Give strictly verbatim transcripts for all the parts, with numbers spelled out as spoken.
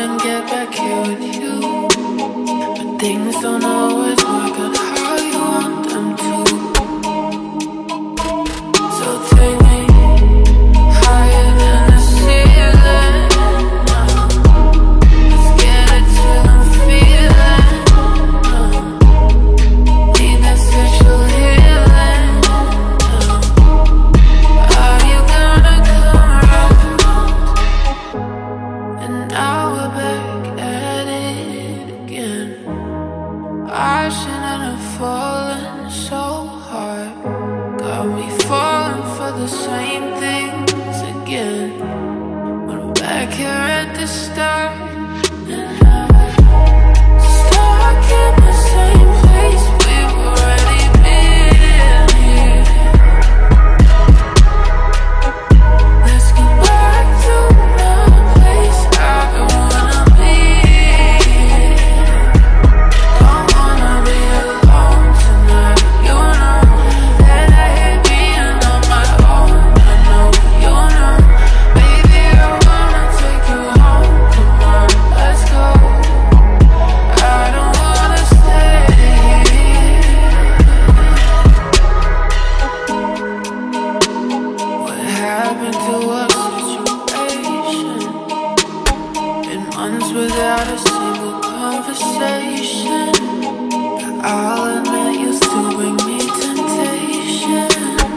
and get back here with you, but things don't always work out how you want them to. So take me higher than the ceiling now. Let's get it till I'm feeling now. Need that sexual healing now. Are you gonna come around? And now we're back at it again. I shouldn't have fallen so hard. Got me falling for the same things again. When we're back here at the start, and I'm stuck in the same place we've already been here. Let's get back to the place I don't wanna be. Don't wanna be alone tonight. You know that I hate being on my own. I know you know. Baby, I wanna take you home. Come on, let's go. I don't wanna stay here. What happened to our situation? Been months without a single conversation. I'll admit you still bring me temptation.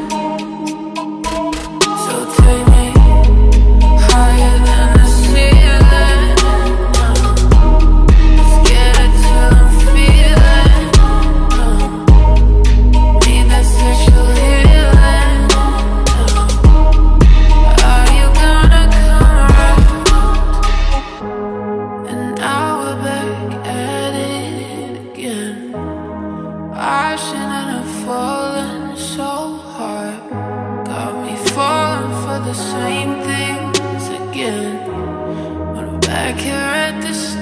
So take me higher than the ceiling now. Let's get it till I'm feeling now. Need that sexual healing now. Are you gonna come around? And now we're back at it again. I shouldn't have fallen so hard. Got me falling for the same things again. When we're back here at the start.